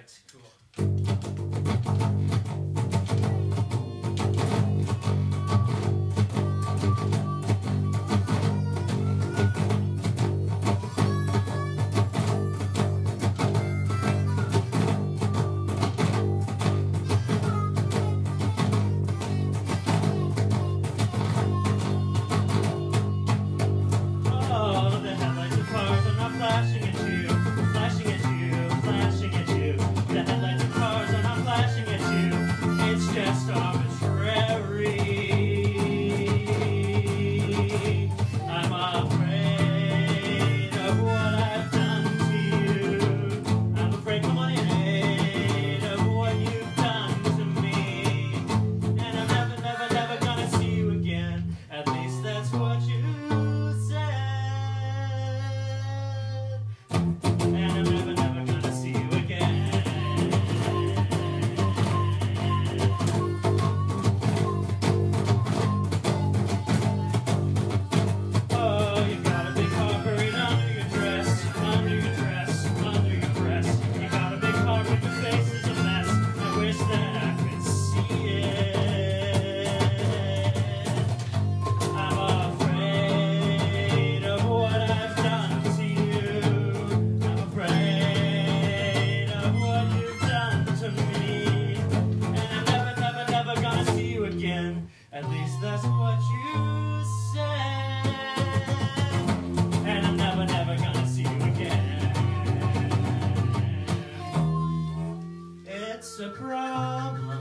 Alright, cool. Flashing at you, flashing at you, flashing at you. The headlights of cars are not flashing at you. It's just arbitrary. I'm afraid of what I've done to you. I'm afraid, come on in, of what you've done to me. And I'm never, never, never gonna see you again. At least that's what you said. And I'm never, never gonna see you again. Oh, you got a big heart buried under your dress, under your dress, under your dress. You got a big heart but your face is a mess. I wish that I could see it. I'm afraid of what I've done to you. I'm afraid of what you've done to me. And I'm never, never, never gonna see you again. At least that's what you said. And I'm never, never gonna see you again. It's a problem.